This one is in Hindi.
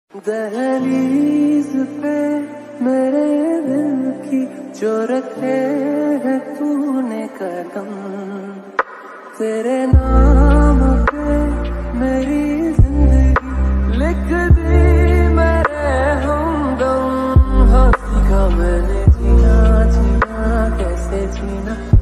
दहलीज पे मेरे दिल की जो रखे है तूने कदम, तेरे नाम पे मेरी जिंदगी लिख दी मेरे हमदम। हाँ सीखा मैंने जीना जीना कैसे जीना।